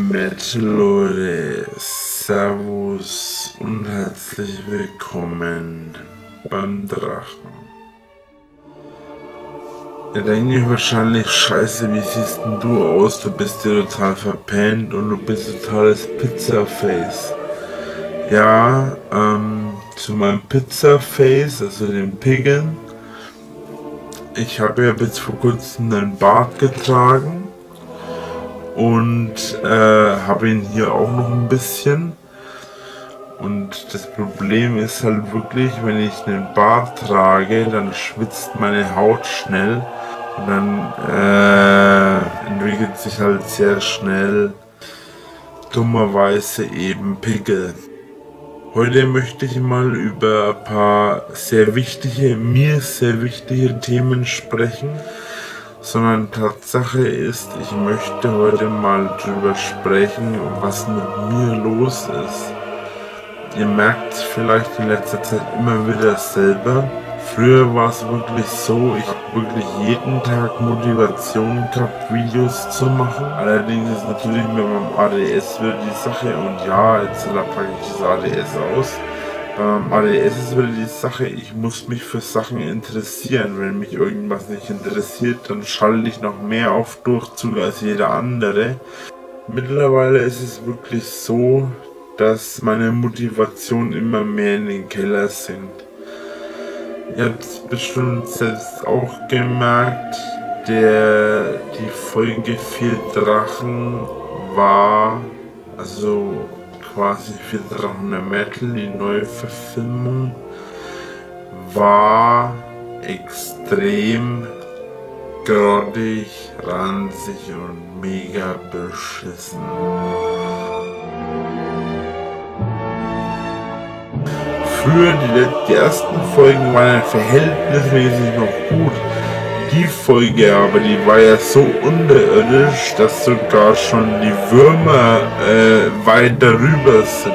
Leute, Servus und herzlich willkommen beim Drachen. Ihr denkt euch wahrscheinlich, scheiße, wie siehst denn du aus? Du bist ja total verpennt und du bist totales Pizza-Face. Ja, zu meinem Pizza-Face, also dem Piggen. Ich habe ja bis vor kurzem einen Bart getragen. Und habe ihn hier auch noch ein bisschen. Und das Problem ist halt wirklich, wenn ich einen Bart trage, dann schwitzt meine Haut schnell. Und dann entwickelt sich halt sehr schnell dummerweise eben Pickel. Heute möchte ich mal über ein paar mir sehr wichtige Themen sprechen. Sondern Tatsache ist, ich möchte heute mal drüber sprechen, was mit mir los ist. Ihr merkt vielleicht in letzter Zeit immer wieder selber. Früher war es wirklich so, ich habe wirklich jeden Tag Motivation gehabt, Videos zu machen. Allerdings ist natürlich mit meinem ADS wieder die Sache, und ja, jetzt packe ich das ADS aus. ADS ist wieder die Sache, ich muss mich für Sachen interessieren. Wenn mich irgendwas nicht interessiert, dann schalte ich noch mehr auf Durchzug als jeder andere. Mittlerweile ist es wirklich so, dass meine Motivation immer mehr in den Keller sinkt. Ihr habt es bestimmt selbst auch gemerkt, die Folge 4 Drachen war, also quasi 4 Drachen der Metal, die neue Verfilmung, war extrem grottig, ranzig und mega beschissen. Früher, die ersten Folgen waren verhältnismäßig noch gut. Die Folge aber, die war ja so unterirdisch, dass sogar schon die Würmer weit darüber sind.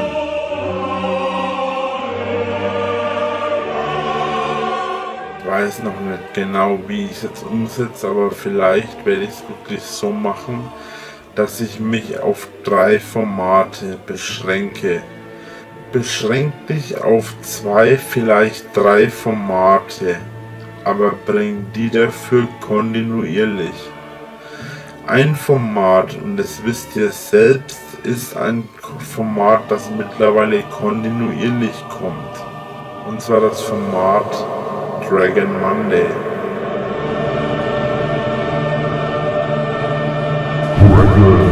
Ich weiß noch nicht genau, wie ich es jetzt umsetze, aber vielleicht werde ich es wirklich so machen, dass ich mich auf 3 Formate beschränke. Beschränk dich auf 2, vielleicht 3 Formate. Aber bring die dafür kontinuierlich. Ein Format, und das wisst ihr selbst, ist ein Format, das mittlerweile kontinuierlich kommt. Und zwar das Format Dragon Monday. Dragon